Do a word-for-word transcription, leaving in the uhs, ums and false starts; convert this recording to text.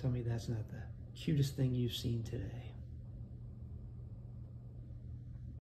Tell me that's not the cutest thing you've seen today.